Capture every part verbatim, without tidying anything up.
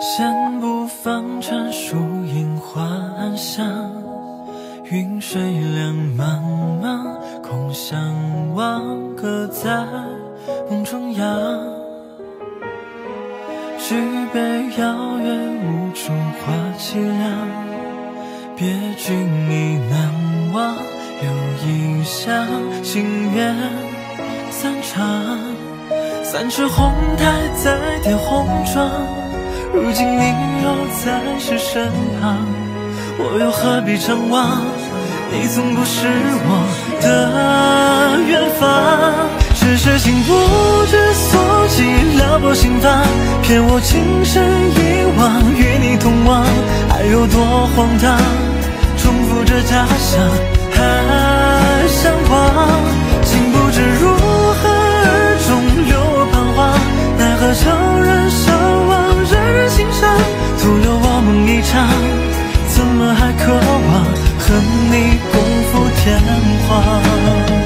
先不放尘树影幻想，云水两茫茫，空相望，各在梦中央。举杯邀月，无处话凄凉。别君已难忘，有异乡，心愿散场。三尺红台再叠红妆，如今你又在谁身旁？我又何必张望？你从不是我的远方。只是情不知所起，撩拨心房，骗我情深一往，与你同往，爱有多荒唐？重复着家乡，还向往，竟不知如何而终，留我彷徨。奈何悄然相望，人人欣赏，徒留我梦一场。怎么还渴望和你共赴天荒？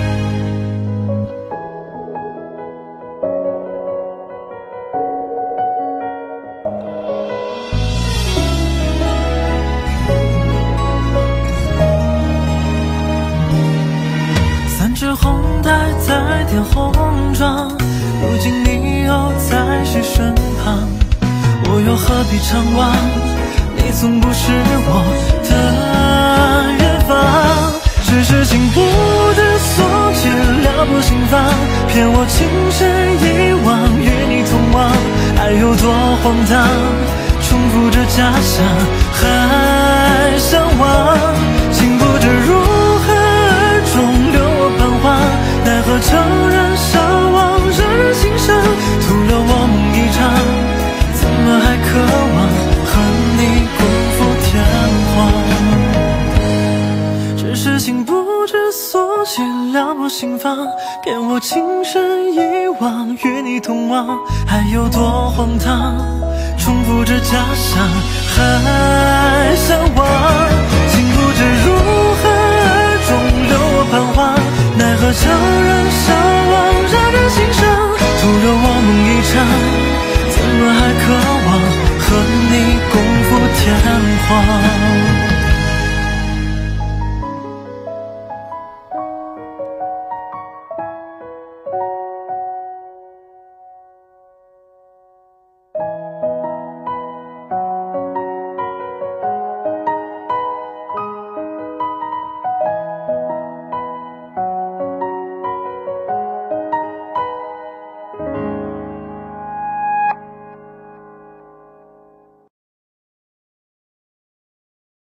三尺红台再点红妆，如今你又在谁身旁？我又何必张望？你从不是我的远方。只是情不知所起，撩拨心房，骗我情深一往，与你同往，爱有多荒唐？重复着家乡，还向往，竟不知如何而终，留我彷徨。奈何悄然相望，人人欣赏，徒留我梦一场。怎么还渴望和你共赴天荒？只是情不知所起，撩拨心房，骗我情深一往，与你同往，爱有多荒唐？重复着家乡，还向往，竟不知如何而终，留我彷徨。奈何悄然相望，人人欣赏，徒留我梦一场。怎么还渴望和你共赴天荒？